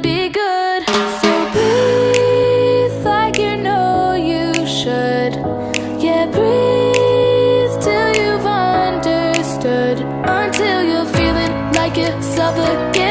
be good. So breathe like you know you should. Yeah, breathe till you've understood, until you're feeling like you're suffocating.